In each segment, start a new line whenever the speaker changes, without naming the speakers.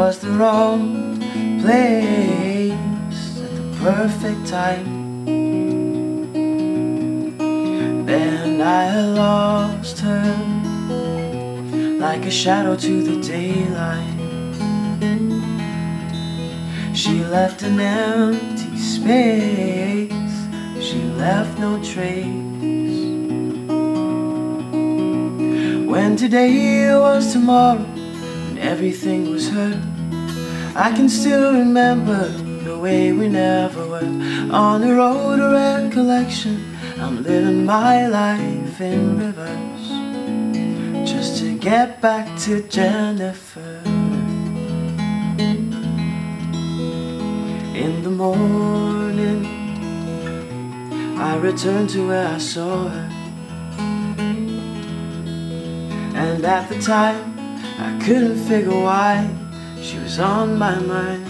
was the wrong place at the perfect time. Then I lost her like a shadow to the daylight. She left an empty space, she left no trace. When today was tomorrow and everything was her, I can still remember the way we never were. On the road to recollection, I'm living my life in reverse, just to get back to Jennifer. In the morning, I returned to where I saw her, and at the time I couldn't figure why she was on my mind.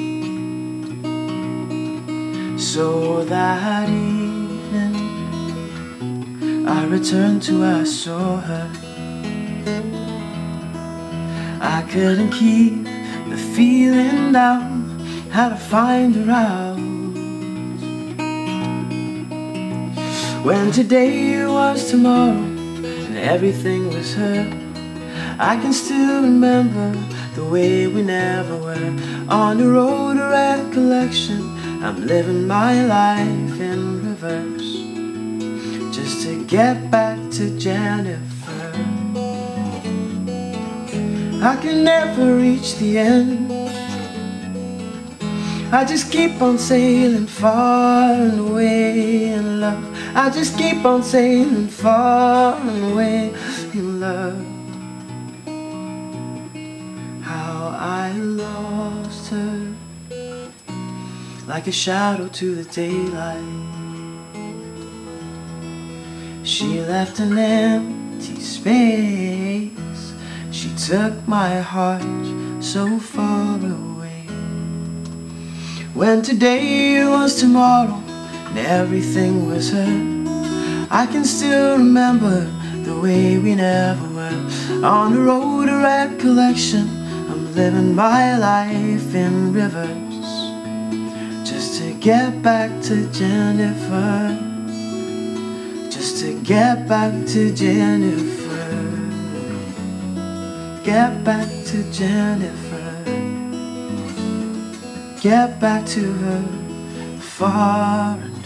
So that evening I returned to where I saw her. I couldn't keep the feeling down, had to find her out. When today was tomorrow and everything was her, I can still remember the way we never were. On the road to recollection, I'm living my life in reverse, just to get back to Jennifer. I can never reach the end, I just keep on sailing far and away in love. I just keep on sailing far and away in love. How I lost her like a shadow to the daylight. She left an empty space, she took my heart so far away. When today was tomorrow and everything was her, I can still remember the way we never were. On the road to recollection, I'm living my life in reverse, just to get back to Jennifer, just to get back to Jennifer, get back to Jennifer, get back to her far